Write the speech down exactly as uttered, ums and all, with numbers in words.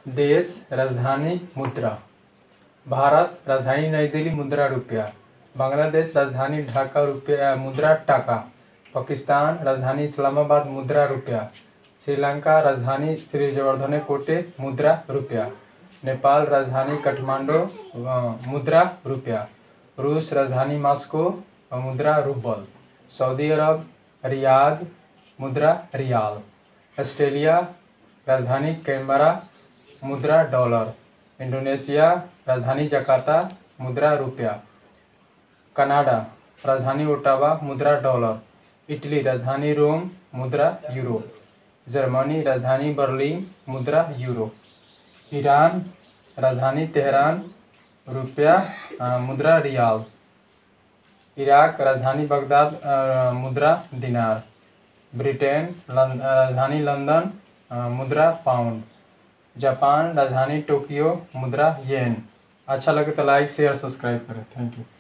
देश राजधानी मुद्रा। भारत राजधानी नई दिल्ली मुद्रा रुपया। बांग्लादेश राजधानी ढाका रुपया मुद्रा टाका। पाकिस्तान राजधानी इस्लामाबाद मुद्रा रुपया। श्रीलंका राजधानी श्री जवर्धने कोटे मुद्रा रुपया। नेपाल राजधानी काठमांडू मुद्रा रुपया। रूस राजधानी मॉस्को मुद्रा रूबल। सऊदी अरब रियाद मुद्रा रियाल। ऑस्ट्रेलिया राजधानी कैनबरा मुद्रा डॉलर। इंडोनेशिया राजधानी जकार्ता मुद्रा रुपया। कनाडा राजधानी ओटावा मुद्रा डॉलर। इटली राजधानी रोम मुद्रा यूरो। जर्मनी राजधानी बर्लिन मुद्रा यूरो। ईरान राजधानी तेहरान रुपया मुद्रा रियाल। इराक राजधानी बगदाद मुद्रा दिनार। ब्रिटेन राजधानी लंदन मुद्रा पाउंड। जापान राजधानी टोक्यो मुद्रा येन। अच्छा लगे तो लाइक शेयर सब्सक्राइब करें। Thank you.